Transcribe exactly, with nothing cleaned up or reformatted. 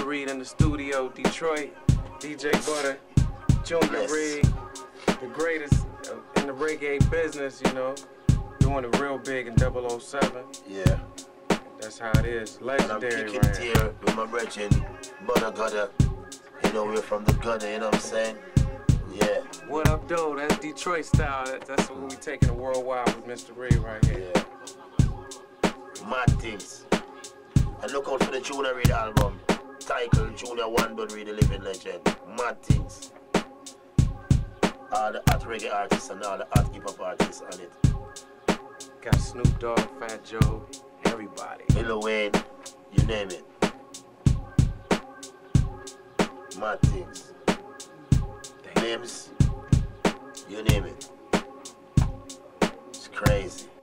Reed in the studio, Detroit. D J Butter, Junior Yes. Reed, the greatest in the reggae business, you know. Doing it real big in double oh seven. Yeah. That's how it is. And I'm Legendary kicking right it here. here with my brethren, Butter Gutter. You know, we're from the gutter, you know what I'm saying? Yeah. What up, though? That's Detroit style. That, that's what we taking the worldwide with Mister Reed right here. Yeah. Mad things. And look out for the Junior Reed album. Title Junior One Don't Read the Living Legend. Mad things. All the hot reggae artists and all the hot hip hop artists on it. Got Snoop Dogg, Fat Joe, everybody. Lil Wayne, you name it. Mad things. Names, you name it. It's crazy.